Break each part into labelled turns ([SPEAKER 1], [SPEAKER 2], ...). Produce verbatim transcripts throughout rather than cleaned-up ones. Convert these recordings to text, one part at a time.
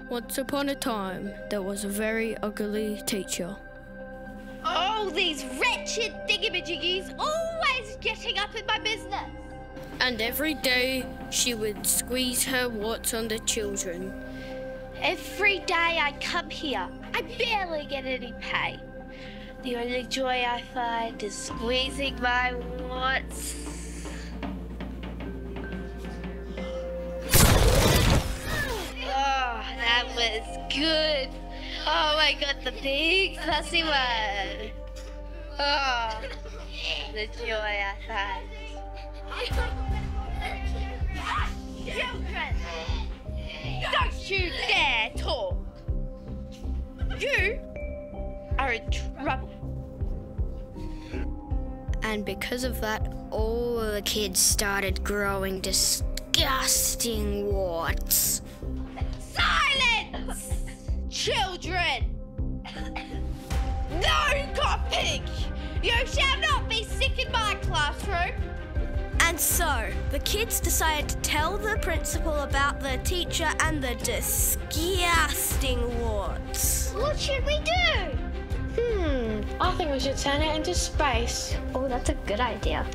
[SPEAKER 1] Once upon a time, there was a very ugly teacher.
[SPEAKER 2] Oh, these wretched thingamajiggies always getting up in my business.
[SPEAKER 1] And every day she would squeeze her warts on the children.
[SPEAKER 2] Every day I come here, I barely get any pay. The only joy I find is squeezing my warts. Oh, that was good. Oh, I got the big fussy one. Oh, the joy I find. Children, don't you dare talk. You are in trouble.
[SPEAKER 1] And because of that, all the kids started growing disgusting warts.
[SPEAKER 2] Silence! Children! No coughing! You shall not be sick in my classroom!
[SPEAKER 3] And so, the kids decided to tell the principal about the teacher and the disgusting warts.
[SPEAKER 2] What should we do?
[SPEAKER 4] Hmm, I think we should turn it into space.
[SPEAKER 5] Oh, that's a good idea.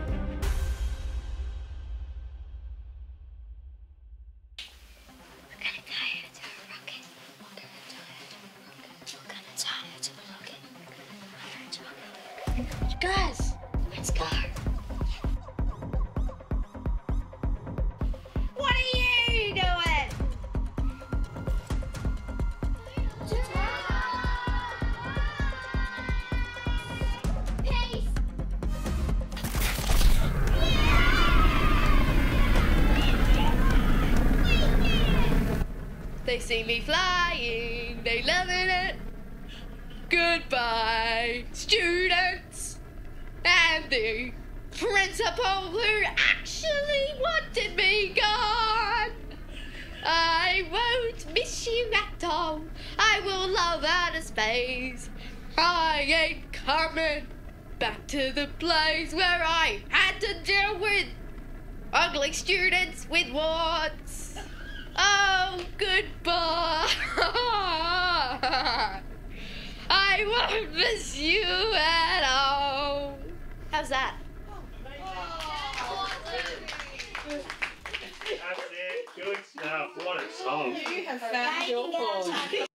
[SPEAKER 2] Guys, let's go. What are you doing? Peace. They see me flying, they loving it. Goodbye, students. And the principal who actually wanted me gone. I won't miss you at all. I will love outer space. I ain't coming back to the place where I had to deal with ugly students with warts. Oh, goodbye. I won't miss you at all. How's that?
[SPEAKER 6] That's it. Good stuff. What a song.
[SPEAKER 4] You have found your voice.